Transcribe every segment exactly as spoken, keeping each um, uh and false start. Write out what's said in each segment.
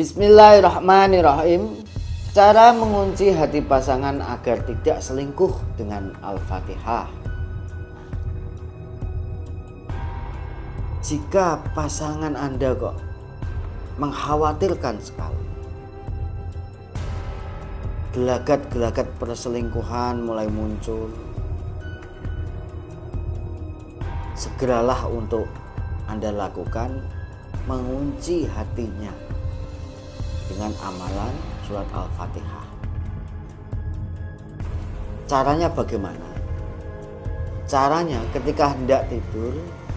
Bismillahirrahmanirrahim. Cara mengunci hati pasangan agar tidak selingkuh dengan Al-Fatihah. Jika pasangan Anda kok mengkhawatirkan sekali, gelagat-gelagat perselingkuhan mulai muncul, segeralah untuk Anda lakukan mengunci hatinya dengan amalan surat Al-Fatihah. Caranya bagaimana? Caranya ketika hendak tidur,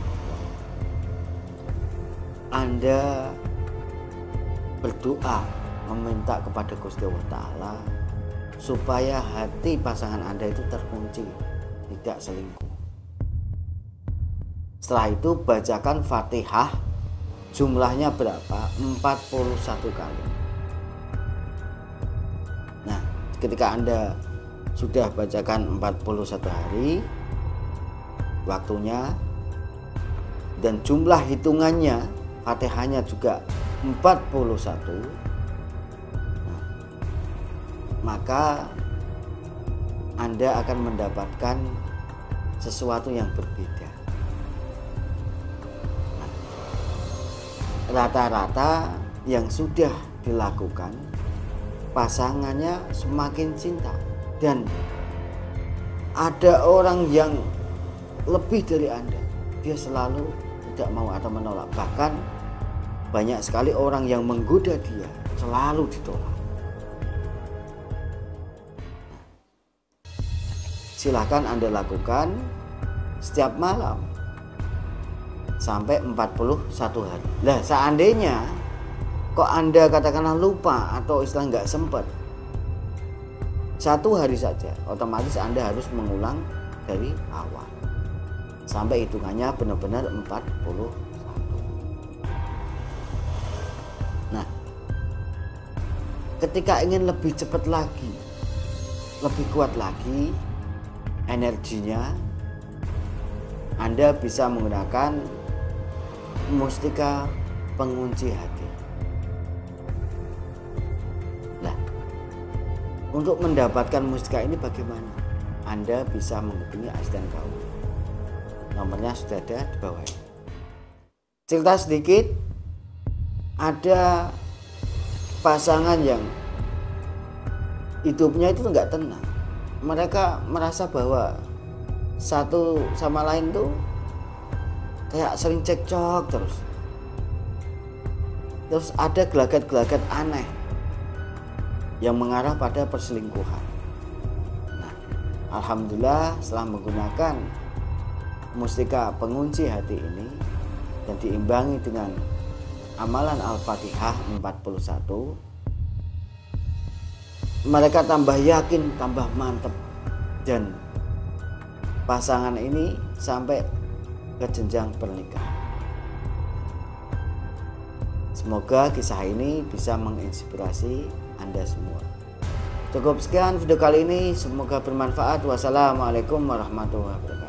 Anda berdoa meminta kepada Gusti Allah Ta'ala supaya hati pasangan Anda itu terkunci, tidak selingkuh. Setelah itu bacakan Fatihah, jumlahnya berapa? empat puluh satu kali. Nah, ketika Anda sudah bacakan empat puluh satu hari, waktunya dan jumlah hitungannya, Fatihahnya juga empat puluh satu, nah, maka Anda akan mendapatkan sesuatu yang berbeda. Nah, rata-rata yang sudah dilakukan, pasangannya semakin cinta, dan ada orang yang lebih dari Anda, dia selalu tidak mau atau menolak. Bahkan banyak sekali orang yang menggoda dia, selalu ditolak. Silahkan Anda lakukan setiap malam sampai empat puluh satu hari. Nah, seandainya kok Anda katakanlah lupa atau istilah nggak sempat, satu hari saja, otomatis Anda harus mengulang dari awal sampai hitungannya benar-benar empat puluh satu. Nah, ketika ingin lebih cepat lagi, lebih kuat lagi energinya, Anda bisa menggunakan mustika pengunci hati. Nah, untuk mendapatkan mustika ini bagaimana? Anda bisa menghubungi asisten kaum. Nomornya sudah ada di bawah ini. Cerita sedikit, ada pasangan yang hidupnya itu enggak tenang. Mereka merasa bahwa satu sama lain tuh kayak sering cekcok terus. Terus ada gelagat-gelagat aneh yang mengarah pada perselingkuhan. Nah, alhamdulillah setelah menggunakan mustika pengunci hati ini dan diimbangi dengan amalan Al-Fatihah empat puluh satu, mereka tambah yakin, tambah mantap, dan pasangan ini sampai ke jenjang pernikahan. Semoga kisah ini bisa menginspirasi Anda semua. Cukup sekian video kali ini, semoga bermanfaat. Wassalamualaikum warahmatullahi wabarakatuh.